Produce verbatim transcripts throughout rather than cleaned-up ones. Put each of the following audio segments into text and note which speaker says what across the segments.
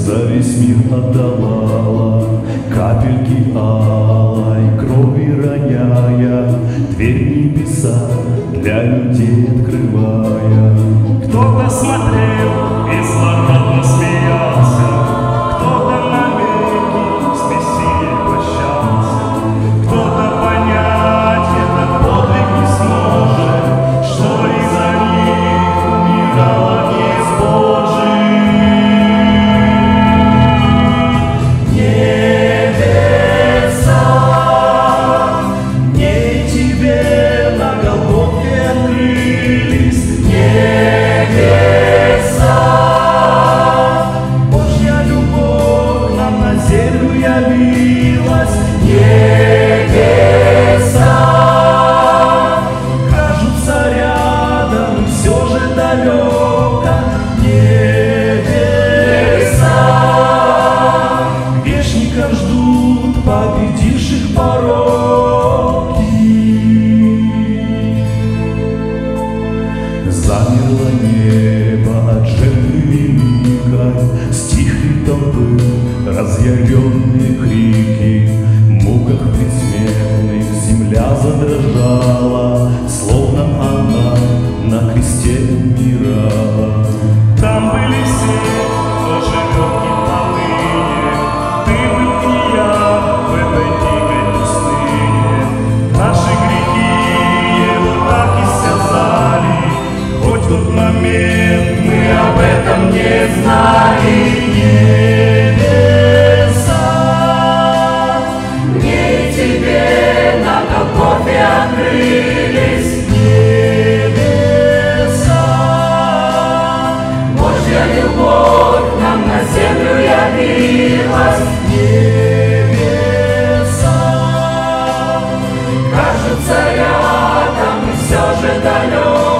Speaker 1: за весь мир отдавала капельки алой крови, роняя дверь небеса для людей открывая.
Speaker 2: Кто-то смотрел и злорадно смеялся, кто-то навеки с Мессией прощался, кто-то понять этот подвиг не сможет, что из-за них умирал Отец Божий. Небеса, мне и тебе на Голгофе открылись. Небеса, Божья любовь нам на землю явилась. Небеса кажутся рядом, все же далеко. Небеса грешников ждут, победивших пороки. Замерло небо от жертвы великой, стихли толпы, разъяренные крики. В муках предсмертных земля задрожала, словно она на кресте умирала. Там были все, кто живет не поныне, ты был и я в этой дикой пустыне. Наши грехи его так и связали, хоть в тот момент мы об этом не знали. Небеса, мне и тебе на Голгофе открылись. Небеса, Божья любовь нам на землю явилась. Небеса кажутся рядом, и все же далеко.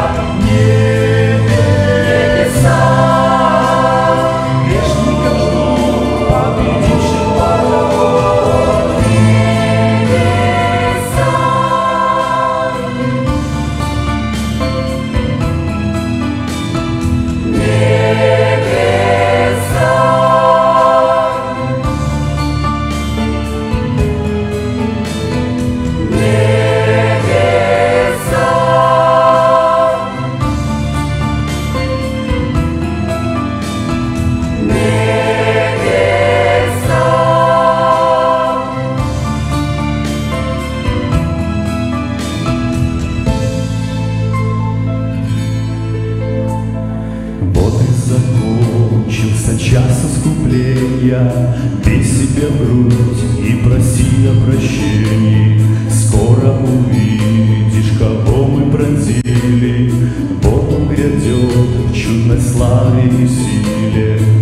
Speaker 2: Небеса грешников ждут, победивших порок. Небеса, закончился час искупления, бей себя в грудь и проси о прощении. Скоро увидишь, кого мы пронзили, вот он грядет в чудной славе и силе.